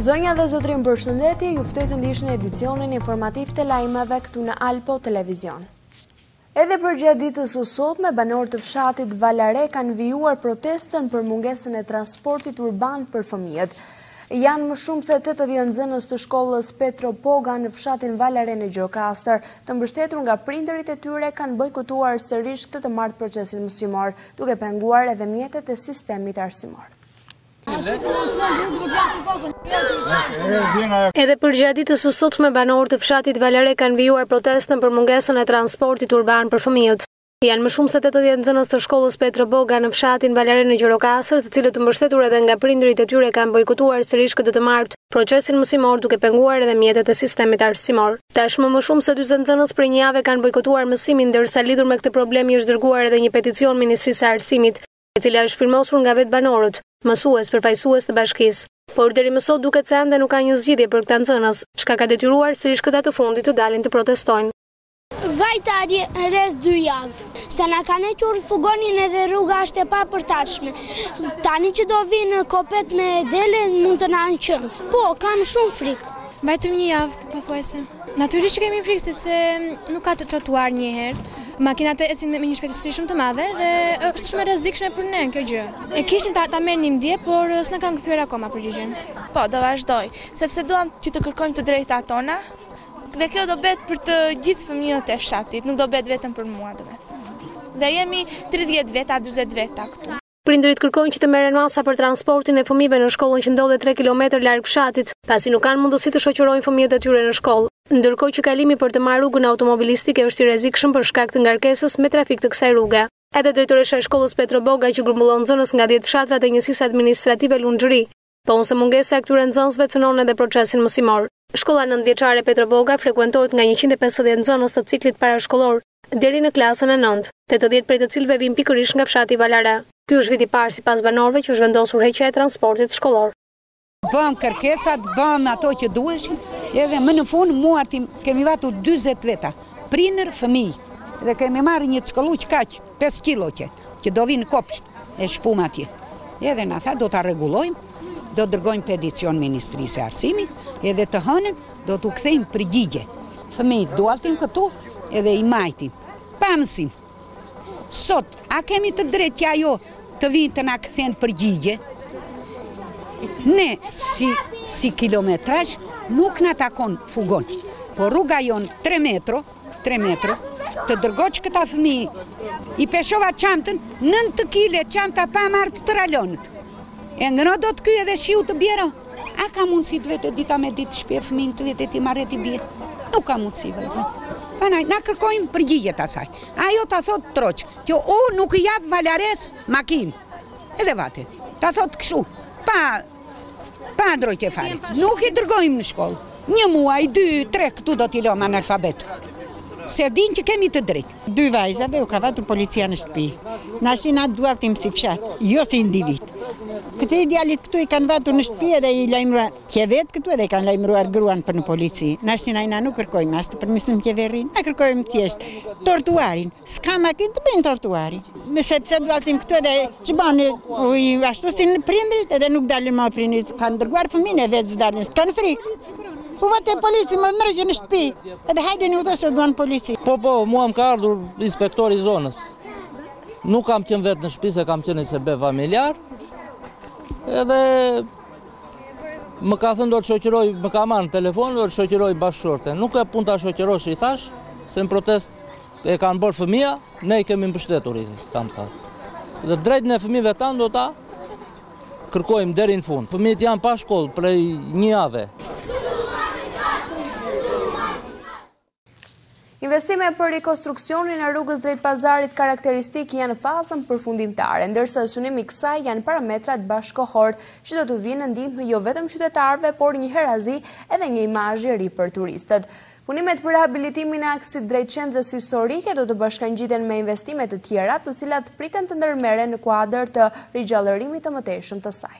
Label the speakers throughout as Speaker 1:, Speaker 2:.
Speaker 1: Zonja dhe zotrin përshëndetje, ju ftoj të ndihni edicionin informativ të lajmeve këtu në Alpo Televizion. Edhe për gjatë ditës së sotme, banorët të fshatit Valare kanë vijuar protestën për mungesën e transportit urban për fëmijët. Janë më shumë se 80 nxënës të shkollës Petro Poga në fshatin Valare në Gjirokastër, të mbështetur nga prindërit e tyre, kanë bojkotuar sërish këtë të martë procesin mësimor, duke penguar edhe mjetet e sistemit arsimor.
Speaker 2: Edhe për gjatë ditës së sotme, banorët të fshatit Valare kanë vijuar protestën për mungesën e transportit urban për fëmijët. Janë më shumë se 80 nxënës të shkollës Petro Poga në fshatin Valare në Gjirokastër, të cilët të mbështetur edhe nga prindërit e tyre kanë bojkotuar sërish këtë të martë procesin mësimor, duke penguar edhe mjetet e sistemit arsimor. Tashmë më shumë se 40 nxënës prej një jave kanë bojkotuar mësimin, ndërsa lidhur me këtë problem është dërguar edhe një peticion Ministrisë së Arsimit, e cila është firmosur nga vetë banorët, mësues, përfaqësues të bashkisë. Por deri më sot duket se ende nuk ka një zgjidhje për këta nxënës, çka ka detyruar sërish këta të fundit të dalin të protestojnë.
Speaker 3: Vajtari rreth 2 javë, se na kanë hequr fugonin edhe rruga është e papërshtatshme. Tani që do vinë kopet me dele mund të na anqën. Po, kam shumë frikë.
Speaker 4: Mbajtëm një javë, pothuajse. Natyrisht kemi frikë sepse nuk ka të trotuar një herë. Makinat ecin me një shpejtësi shumë të madhe dhe është shumë e rrezikshme për ne kjo gjë. E kishim ta merrnim dje, por s'na kanë kthyer akoma përgjigjen.
Speaker 5: Po, do vazhdoj, sepse duam që të kërkojmë të drejtat tona. Dhe kjo do bëhet për të gjithë fëmijët e fshatit, nuk do bëhet vetëm për mua, domethënë. Dhe jemi 30 veta, 40 veta këtu.
Speaker 2: Prindërit kërkojnë që të merren masa për transportin e fëmijëve në shkollën që ndodhet 3 kilometër larg fshatit, pasi nuk kanë mundësi të shoqërojnë fëmijët e tyre në shkollë. Ndërkohë që kalimi për të marrë rrugën automobilistike është i rrezikshëm për shkak të ngarkesës me trafik të kësaj rruge. Edhe drejtoresha e shkollës Petro Poga që grumbullon nxënës nga 10 fshatrat e njësisë administrative Lunxhëri, po unë se mungesa e këtyre nxënësve cënon edhe procesin mësimor. Shkolla 9-vjeçare Petro Poga frekuentohet nga 150 nxënës të ciklit parashkollor deri në klasën e 9, 80 prej të cilëve vijnë pikërisht nga fshati Valare. Ky është viti i parë sipas banorëve që është vendosur heqja e transportit shkollor.
Speaker 6: Bëm kërkesat, bëm ato që duheshin, edhe më në fund muartim kemi vatu 40 veta, prindër, fëmijë. Dhe kemi marrë një çkolluq kaq 5 kilo që do vinë kopsht e shpum atje. Edhe na tha do ta rregullojmë, do dërgojmë peticion Ministrisë së Arsimit, edhe të hënën do t'u kthejmë përgjigje. Fëmijët dualtim këtu edhe i majtim. Pa mësim. Sot, a kemi të drejtë që ajo të vinë të na kthen përgjigje? Ne, si kilometrazh, nuk na takon fugon. Po rruga jon 3 metro, të dërgoç këta fëmijë. I peshova çantën, 9 kg çanta pa marrë të ralonit. E ngëno do të ky edhe shiu të bjero. A ka mundësi të vete dita me ditë shpier fëmijën të vete ti marrë ti bie? Nuk ka mundësi vëllazë. Na kërkojmë përgjigjet asaj. Ajo ta thot troç, që nuk i jap Valares makinë. Edhe vatet. Ta thot kështu. Pa ndrojtje fare. Nuk i dërgojmë në shkollë. 1 muaj, 2, 3 këtu do t'i lëmë analfabet. Se din që kemi të drejtë.
Speaker 7: 2 vajza dhe u ka vatur policia në shtëpi. Nashi na dualtim si fshat, jo si individ. Këtë idealit këtu i kanë vatur në shtëpi edhe i lajmëruar qevet këtu edhe i kanë lajmëruar gruan për në polici. Nashi na nuk kërkojmë as të përmirësojmë qeverin, na kërkojmë thjesht tortuarin. S'ka makinë të bëjnë tortuarin. Sepse dualtim këtu edhe ç'bani ashtu si në prindrit edhe nuk dalin më prindrit, kanë dërguar fëmijën edhe s'dalin. Kanë frikë. Po vate polici më ndërgjë në shtëpi, edhe hajde një udhësë duan polici.
Speaker 8: Po, mua më ka ardhur inspektori i zonës. Nuk kam qenë vetë në shtëpi, se kam qenë i sebe familjar. Edhe më ka thënë do të shoqëroj, më ka marrë në telefon, do të shoqëroj bashkëshorte. Nuk e pun ta shoqërosh i thash, se në protest e kanë bërë fëmija, ne i kemi mbështetur, kam thënë. Dhe drejtën e fëmijëve tanë do ta kërkojmë deri në fund. Fëmijët janë pa shkollë prej 1 jave.
Speaker 1: Investime për rikonstruksionin e rrugës drejt pazarit karakteristik janë në fazën përfundimtare, ndërsa synimi i kësaj janë parametrat bashkëkohor që do të vinë në ndihmë jo vetëm qytetarëve, por një herazi edhe një imazh i ri për turistët. Punimet për rehabilitimin e aksit drejt qendrës historike do të bashkangjiten me investime të tjera, të cilat priten të ndërmerren në kuadër të rigjallërimit të mëtejshëm të saj.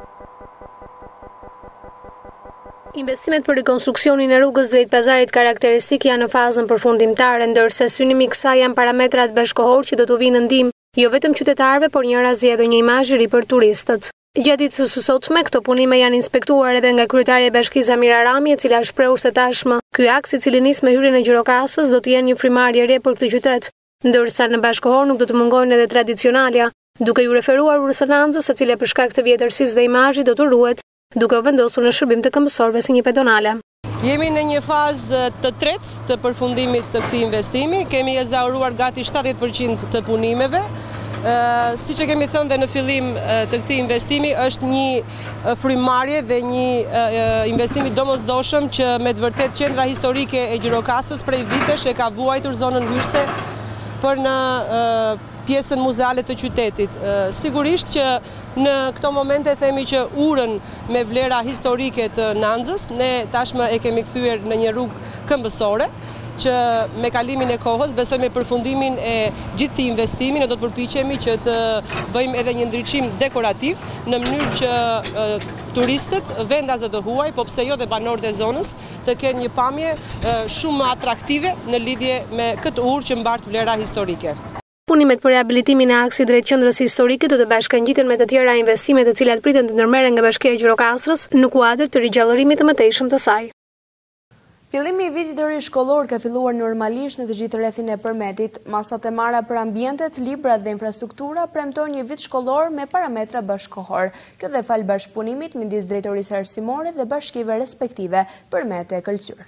Speaker 2: Investimet për rikonstruksionin e rrugës drejt pazarit karakteristik janë në fazën përfundimtare, ndërsa synimi i kësaj janë parametrat bashkëkohor që do të vinë në ndihmë jo vetëm qytetarëve, por një herazi edhe një imazh i ri për turistët. Gjatë ditës së sotme, këto punime janë inspektuar edhe nga kryetaria e Bashkisë Amira Rami, e cila shprehur se tashmë ky aks i cili nis me hyrjen e Gjirokastës do të jenë një frymarrje e re për këtë qytet, ndërsa në bashkëkohor nuk do të mungojnë edhe tradicionalja, duke ju referuar Urësënancës, e cila për shkak të vjetërsisë dhe imazhit do të ruhet, duke u vendosur në shërbim të këmbësorëve si një pedonale.
Speaker 9: Jemi në një fazë të tretë të përfundimit të këtij investimi, kemi ezauruar gati 70% të punimeve. Si që kemi thënë dhe në fillim të këtij investimi, është një frymarrje dhe një investimi domosdoshëm që me të vërtet qendra historike e Gjirokastës prej vitesh e ka vuajtur zonën hyrëse për në pjesën muzeale të qytetit. Sigurisht që në këto momente themi që urën me vlera historike të Nanzës, ne tashmë e kemi kthyer në një rrugë këmbësore, që me kalimin e kohës, besoj me përfundimin e gjithë këtij investimi, ne do të përpiqemi që të bëjmë edhe një ndriçim dekorativ në mënyrë që turistët, vendasët e huaj, po pse jo dhe banorët e zonës, të kenë një pamje shumë atraktive në lidhje me këtë urë që mbart vlera historike.
Speaker 2: Punimet për rehabilitimin e aksit drejt qendrës historike do të bashkangjiten me të tjera investime të cilat priten të ndërmerren nga Bashkia e Gjirokastrës në kuadër të rigjallërimit të mëtejshëm të saj.
Speaker 1: Fillimi i vitit të ri shkollor ka filluar normalisht në të gjithë rrethin e Përmetit. Masat e marra për ambientet, librat dhe infrastruktura premtojnë një vit shkollor me parametra bashkëkohor. Kjo dhe fal bashkëpunimit midis drejtorisë arsimore dhe bashkive respektive, Përmet e Këlqyr.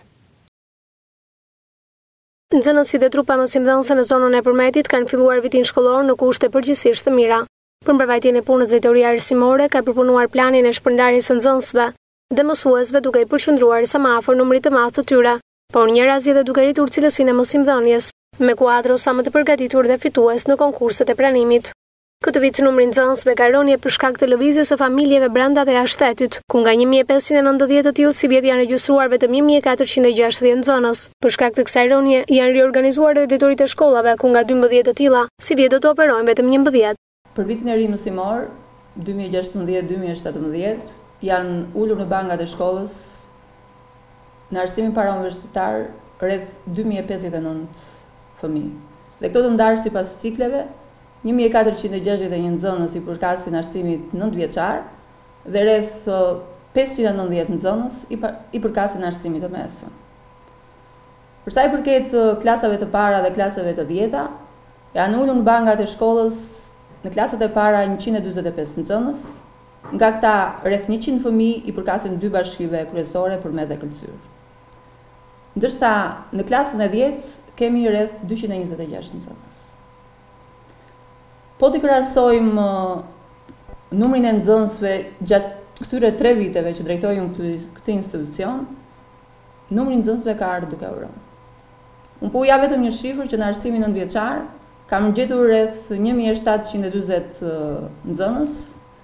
Speaker 2: Nxënësit dhe trupa mësimdhënëse në zonën e Përmetit kanë filluar vitin shkollor në kushte përgjithsisht të mira. Për mbrojtjen e punës drejtoria arsimore ka përpunuar planin e shpërndarjes së nxënësve dhe mësuesve duke i përqendruar sa më afër numrit të madh të tyre, por njërazi dhe duke rritur cilësinë e mësimdhënies, me kuadro sa më të përgatitur dhe fitues në konkurset e pranimit. Këtë vit numri i nxënësve ka rënë për shkak të lëvizjes së familjeve brenda dhe jashtë shtetit, ku nga 1590 të tillë si vjet janë regjistruar vetëm 1460 nxënës. Për shkak të kësaj rënje janë riorganizuar edhe drejtoritë e shkollave, ku nga 12 të tilla si vjet do të operojnë vetëm 11.
Speaker 10: Për vitin e ri mësimor 2016-2017 janë ulur në bankat e shkollës në arsimin parauniversitar rreth 2059 fëmijë. Dhe këto të ndarë sipas cikleve, 1461 nxënës i përkasin arsimit 9 vjeçar dhe rreth 590 nxënës i përkasin arsimit të mesëm. Për sa i përket klasave të para dhe klasave të dhjeta, janë ulur në bankat e shkollës në klasat e para 145 nxënës. Nga këta, rreth 100 fëmijë i përkasin 2 bashkive kryesore, Përmet dhe Këlqyr. Ndërsa në klasën e 10 kemi rreth 226 nxënës. Po të krahasojmë numrin e nxënësve gjatë këtyre 3 viteve që drejtojmë këtë institucion, numri i nxënësve ka ardhur duke u rënë. Unë po ja vetëm një shifër që në arsimin 9 vjeçar kam gjetur rreth 1740 nxënës.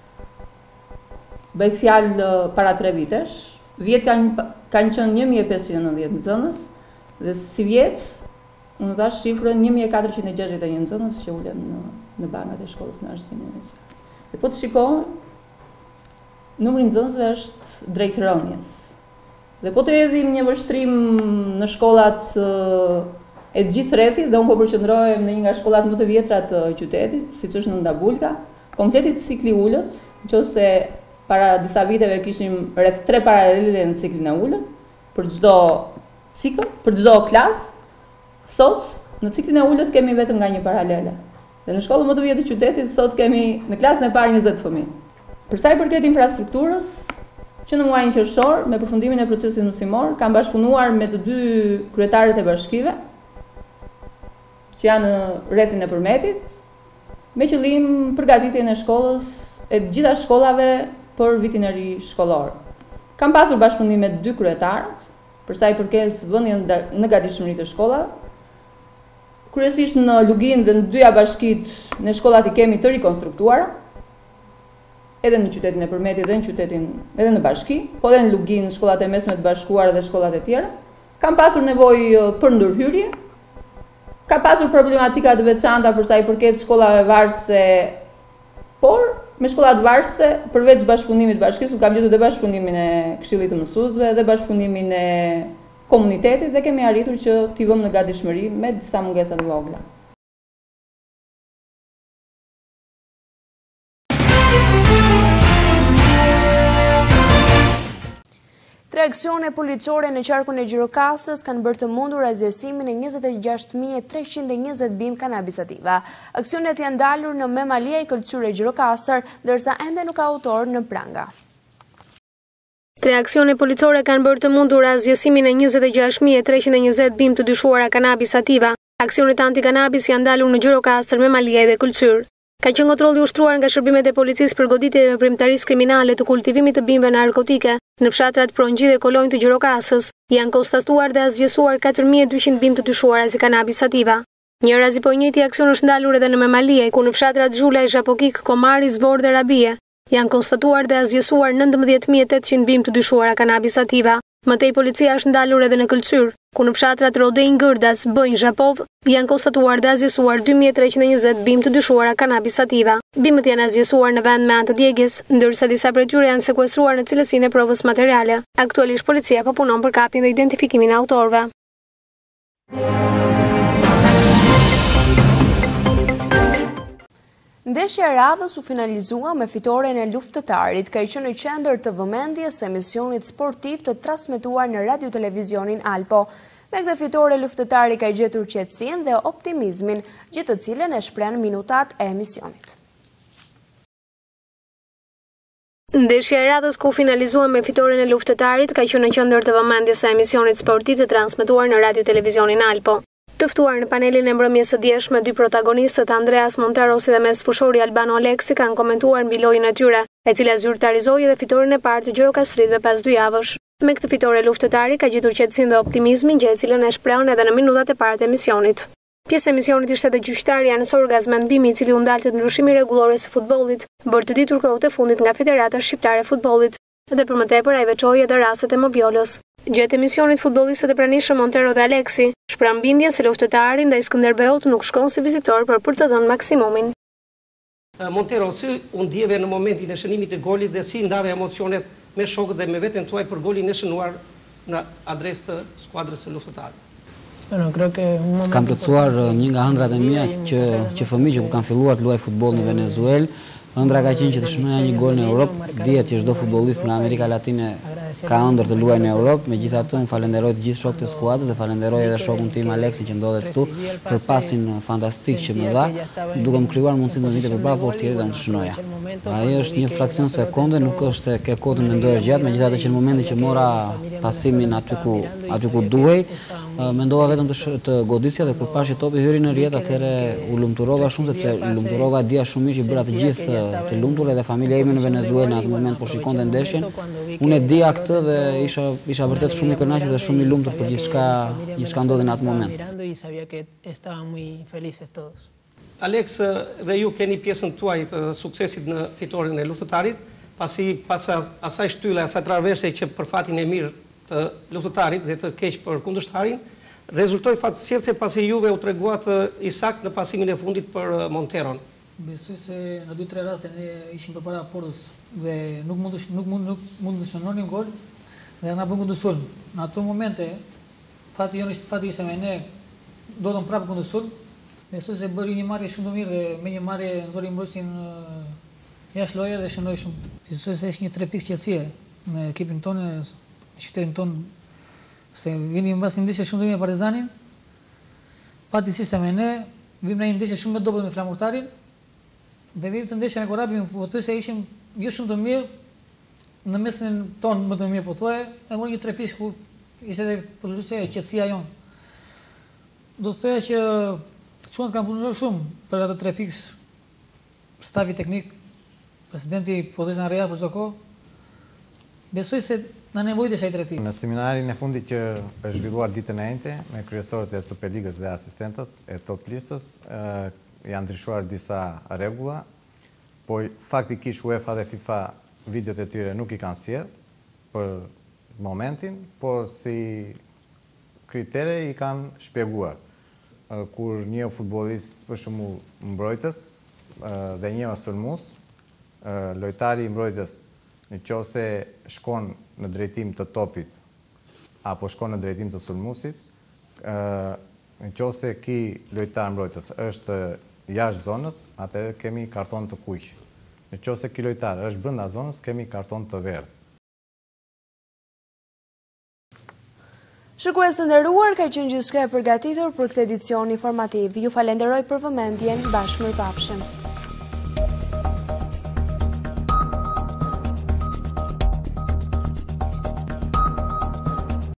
Speaker 10: Bëjt fjalë para 3 vitesh, vjet kanë qenë 1590 nxënës dhe si vjet, unë thash shifrën 1461 nxënës që ulen në bankat e shkollës në arsimin e veçantë. Dhe po të shikojmë, numri i nxënësve është drejt rënjes. Dhe po të hedhim një vështrim në shkollat e gjithë rrethit, dhe unë po përqendrohem në një nga shkollat më të vjetra të qytetit, siç është në Ndabulka, kompleti cikli ulët, nëse para disa viteve kishim rreth 3 paralele në ciklin e ulët, për çdo cikël, për çdo klasë. Sot, në ciklin e ulët kemi vetëm nga një paralele. Dhe në shkollën më të vjetë të qytetit, sot kemi në klasën e parë 20 fëmijë. Për sa i përket infrastrukturës, që në muajin qershor, me përfundimin e procesit mësimor, kam bashkëpunuar me të 2 kryetarët e bashkive, që janë në rrethin e Përmetit, me qëllim përgatitjen e shkollës e gjitha shkollave për vitin e ri shkollor. Kam pasur bashkëpunim me 2 kryetarët, për sa i përket vënien në gatishmëri të shkollave. Kryesisht në Lugin dhe në 2 bashkitë në shkollat i kemi të rikonstruktuara, edhe në qytetin e Përmetit dhe në qytetin edhe në bashki, po edhe në Lugin, shkollat e mesme të bashkuara dhe shkollat e tjera. Kam pasur nevojë për ndërhyrje. Ka pasur problematika të veçanta për sa i përket shkollave varëse, por me shkollat varëse, përveç bashkëpunimit bashkisë, kam gjetur dhe bashkëpunimin e Këshillit të Mësuesve dhe bashkëpunimin e komunitetit dhe kemi arritur që t'i vëmë në gatishmëri me disa mungesa të vogla.
Speaker 1: Tre aksione policore në qarkun e Gjirokastës kanë bërë të mundur razjesimin e 26.320 bimë kanabisativa. Aksionet janë dalur në Memalia i Këlqyre Gjirokastër, ndërsa ende nuk ka autor në pranga.
Speaker 2: Tre aksione policore kanë bërë të mundur razjesimin e 26.320 bimë të dyshuara kanabisativa. Aksionet anti-kanabis janë dalur në Gjirokastër, Memalia dhe Këlqyr. Ka qenë kontrolli ushtruar nga shërbimet e policisë për goditje dhe veprimtarisë kriminale të kultivimit të bimëve narkotike në fshatrat Prongjë dhe Kolonjë të Gjirokastrës. Janë konstatuar dhe azgjesuar 4200 bimë të dyshuara si kanabis sativa. Një razi po njëjti aksion është ndalur edhe në Memalia, ku në fshatrat Zhula, Zhapokik, Komari, Zvor dhe Rabie janë konstatuar dhe azgjesuar 19800 bimë të dyshuara kanabis sativa. Mëtej policia është ndalur edhe në Këlqyr, ku në fshatrat Rodejn, Gërdas, Bënj, Zhapov janë konstatuar dhe azgjesuar 2320 bimë të dyshuara kanabis sativa. Bimët janë azgjesuar në vend me anë të djegjes, ndërsa disa prej tyre janë sekuestruar në cilësinë e provës materiale. Aktualisht policia po punon për kapjen dhe identifikimin e autorëve.
Speaker 1: Ndeshja e radhës u finalizua me fitoren e luftëtarit, ka i qenë në qendër të vëmendjes së emisionit sportiv të transmetuar në radio-televizionin Alpo. Me këtë fitore luftëtari ka i gjetur qetësinë dhe optimizmin, gjithë të cilën e shprehën minutat e emisionit.
Speaker 2: Ndeshja e radhës ku finalizua me fitoren e luftëtarit ka qenë në qendër të vëmendjes së emisionit sportiv të transmetuar në radio-televizionin Alpo. Të ftuar në panelin e mbrëmjes së djeshme, dy protagonistët Andreas Monterosi dhe mesfushori Albano Aleksi kanë komentuar mbi lojën e tyre, e cila zyrtarizoi edhe fitoren e parë të Gjirokastritëve pas 2 javësh. Me këtë fitore luftëtari ka gjetur qetësinë dhe optimizmin, gjë e cilën e shprehën edhe në minutat e parë të emisionit. Pjesë e emisionit ishte edhe gjyqtari Janis Orgazmen Bimi, i cili u ndalte të ndryshimi rregullor të futbollit, bërë të ditur kohët e fundit nga Federata Shqiptare e Futbollit, dhe për më tepër ai veçoi edhe rastet e Moviolës. Gjatë emisionit futbollistët e pranishëm Montero dhe Aleksi shprehën bindjen se luftëtari ndaj Skënderbeut nuk shkon si vizitor për të dhënë maksimumin.
Speaker 11: Montero, si u ndjeve në momentin e shënimit të golit dhe si ndave emocionet me shokët dhe me veten tuaj për golin e shënuar në adresë të skuadrës së luftëtarit?
Speaker 12: Kam plotësuar një nga ëndrat e mia që fëmijë që kanë filluar të luajnë futboll në Venezuelë. Ëndra ka qenë që të shënoja një gol në Europë. Dihet që çdo futbollist nga Amerika Latine ka ëndër të luajë në Europë. Megjithatë, unë falenderoj të gjithë shokët e skuadrës dhe falenderoj edhe shokun tim Aleksin që ndodhet këtu për pasin fantastik që më dha, duke më krijuar mundësinë të vite përballë portierit dhe të shënoja. Ai është një fraksion sekonde, nuk është se ke kohë të mendohesh gjatë, megjithatë që në momentin që mora pasimin aty ku duhej, mendova vetëm të godisja dhe kur pash që topi hyri në rrjet, atëherë u lumturova shumë sepse lumturova dia shumë mirë që bëra të gjithë të lumtur, edhe familja ime në Venezuelë në atë moment po shikonte ndeshjen. Unë e dija këtë dhe isha vërtet shumë i kënaqur dhe shumë i lumtur për gjithçka ndodhi në atë moment.
Speaker 11: Alex, dhe ju keni pjesën tuaj të suksesit në fitoren e luftëtarit, pas asaj shtylle, asaj traverse që për fatin e mirë të luftëtarit dhe të keq për kundërshtarin, rezultoi fatësisht pasi juve u treguat i saktë në pasimin e fundit për Monteron.
Speaker 13: Besoj se në 2-3 raste ne ishim përpara portës dhe nuk mund të shënonim gol dhe na bën kundërsulm. Në ato momente fati ishte me ne, dotëm prapë kundërsulm. Besoj se bëri një marrje shumë të mirë dhe me një marrje nxori mbrojtjen jashtë loje dhe shënoi shumë. Besoj se është një 3 pikë qetësie me ekipin tonë, qytetin tonë, se vini mbas një ndeshje shumë të mirë me Partizanin. Fati ishte me ne, vim në një ndeshje shumë më dobët me Flamurtarin. Dhe vim të ndeshja me Korabin, po të se ishim jo shumë të mirë në mesin tonë më të mirë po thoje, e mori një 3 pikë ku ishte edhe përluese qetësia jonë. Do të thoya që çuan kanë punuar shumë për ato 3 pikë, stafi teknik, presidenti po thosë në Real për çdo kohë. Besoj se na nevojitesh ai 3 pikë.
Speaker 14: Në seminarin e fundit që është zhvilluar ditën e njëjtë me kryesorët e Superligës dhe asistentët e top listës, janë ndryshuar disa rregulla, po faktikisht UEFA dhe FIFA videot e tyre nuk i kanë sjellë për momentin, por si kritere i kanë shpjeguar. Kur një futbollist, për shembull mbrojtës dhe një sulmues, lojtari i mbrojtës nëse shkon në drejtim të topit apo shkon në drejtim të sulmuesit, nëse ky lojtar mbrojtës është jashtë zonës, atëherë kemi karton të kuq. Nëse ky lojtar është brenda zonës, kemi karton të verdh.
Speaker 1: Shikues të nderuar, ka qenë gjithçka e përgatitur për këtë edicion informativ. Ju falenderoj për vëmendjen, bashkë mirëpafshim.